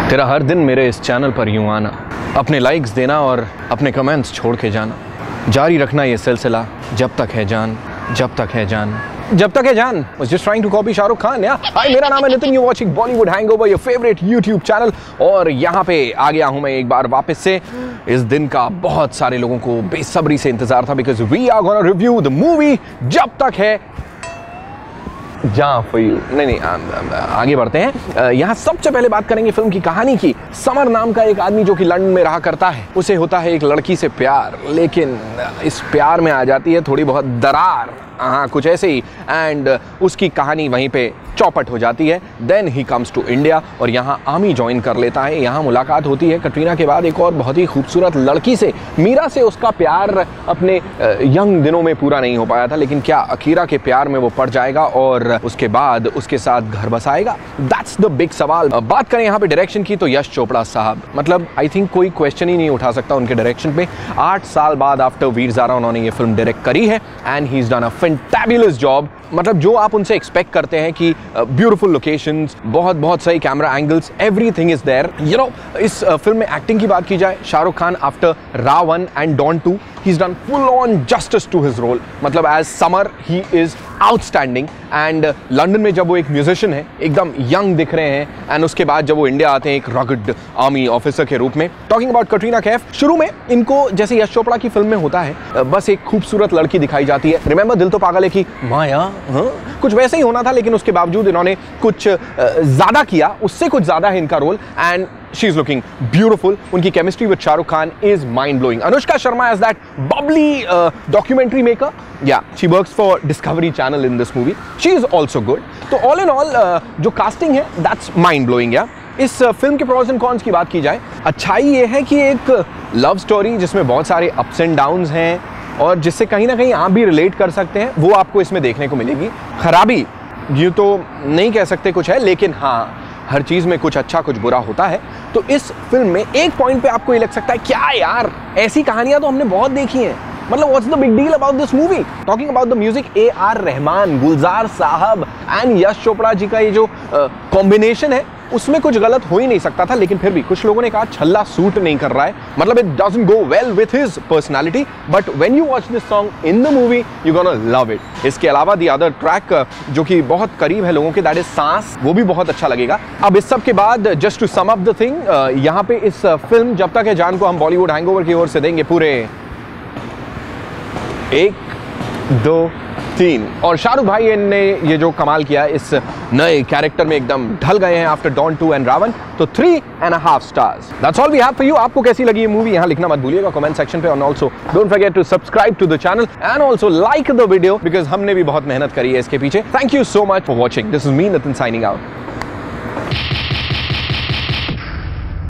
तेरा हर दिन मेरे इस चैनल पर यूं आना, अपने लाइक्स देना और अपने कमेंट्स छोड़ के जाना, जारी रखना ये सिलसिला जब तक है जान, जब तक है जान, जब तक है जान। Was just trying to copy Shahrukh Khan या? हाय, मेरा नाम है Nitin, you watching Bollywood hangover, your favourite YouTube channel. और यहाँ पे आ गया हूँ मैं एक बार वापस से। इस दिन का बहुत सारे लोगों को बेसब्री से इंतजार था, because we are gonna review the movie Jab Tak है जहाँ फॉर यू। नहीं, आगे बढ़ते हैं। यहाँ सबसे पहले बात करेंगे फिल्म की कहानी की। समर नाम का एक आदमी जो कि लंदन में रहा करता है, उसे होता है एक लड़की से प्यार, लेकिन इस प्यार में आ जाती है थोड़ी बहुत दरार, हाँ कुछ ऐसे ही, एंड उसकी कहानी वहीं पे चौपट हो जाती है। Then he comes to India और यहाँ आर्मी ज्वाइन कर लेता है। यहाँ मुलाकात होती है कटरीना के बाद एक और बहुत ही खूबसूरत लड़की से। मीरा से उसका प्यार अपने यंग दिनों में पूरा नहीं हो पाया था, लेकिन क्या अकीरा के प्यार में वो पड़ जाएगा और उसके बाद उसके साथ घर बसाएगा? दैट्स द बिग सवाल। बात करें यहाँ पे डायरेक्शन की तो यश चोपड़ा साहब, मतलब आई थिंक कोई क्वेश्चन ही नहीं उठा सकता उनके डायरेक्शन पे। 8 साल बाद आफ्टर वीर ज़ारा उन्होंने ये फिल्म डायरेक्ट करी है and he is done a fantabulous job. मतलब जो आप उनसे एक्सपेक्ट करते हैं कि ब्यूटीफुल लोकेशंस, बहुत सही camera angles, everything is there. You know, इस फिल्म में एक्टिंग की बात की जाए, Shahrukh Khan after Ravan and Don 2 he is done full on justice to his role. मतलब as Samar he is outstanding. And London में जब वो एक म्यूजिशियन है, एकदम यंग दिख रहे हैं, एंड उसके बाद जब वो इंडिया आते हैं एक रगड आर्मी ऑफिसर के रूप में। टॉकिंग अबाउट कटरीना कैफ, शुरू में इनको जैसे यश चोपड़ा की फिल्म में होता है, बस एक खूबसूरत लड़की दिखाई जाती है। रिमेंबर दिल तो पागल है की माया, कुछ वैसे ही होना था, लेकिन उसके बावजूद इन्होंने कुछ ज्यादा किया, उससे कुछ ज्यादा है इनका रोल, and she is looking beautiful. उनकी chemistry with Shahrukh Khan is mind blowing. Anushka Sharma is that bubbly documentary maker, yeah she works for Discovery channel in this movie, she is also good. तो ऑल इन ऑल जो casting है that's mind blowing. Yeah इस film के pros and cons की बात की जाए, अच्छाई ये है कि एक लव स्टोरी जिसमें बहुत सारे अप्स एंड डाउन्स हैं और जिससे कहीं ना कहीं आप भी रिलेट कर सकते हैं, वो आपको इसमें देखने को मिलेगी। खराबी ये तो नहीं कह सकते कुछ है, लेकिन हाँ हर चीज़ में कुछ अच्छा कुछ बुरा होता है। तो इस फिल्म में एक पॉइंट पे आपको ये लग सकता है क्या यार, ऐसी कहानियां तो हमने बहुत देखी हैं, मतलब what's the big deal about this movie. Talking about the music, AR Rahman, Gulzar Sahab and Yash Chopra ji का ये जो कॉम्बिनेशन है, उसमें कुछ गलत हो ही नहीं सकता था, लेकिन फिर भी कुछ लोगों ने कहा छल्ला सूट नहीं कर रहा है, मतलब it doesn't go well with his personality, but when you watch this song in the movie you gonna love it. इसके अलावा द अदर ट्रैक जो कि बहुत करीब है लोगों के, दैट इज सांस, वो भी बहुत अच्छा लगेगा। अब इस सब के बाद just to sum up the thing, यहाँ पे इस फिल्म जब तक है जान को हम बॉलीवुड हैंगओवर की ओर से देंगे पूरे 1, 2, 3। और शाहरुख भाई ने ये जो कमाल किया इस नए कैरेक्टर में, एकदम ढल गए हैं आफ्टर डॉन 2 एंड रावण, तो 3.5 stars. That's all we have for you. आपको कैसी लगी ये मूवी यहाँ लिखना मत भूलिएगा कमेंट सेक्शन पे, और also don't forget to subscribe to the channel and also like the video, because हमने भी बहुत मेहनत करी है इसके पीछे। Thank you so much for watching. This is me Nitin signing out.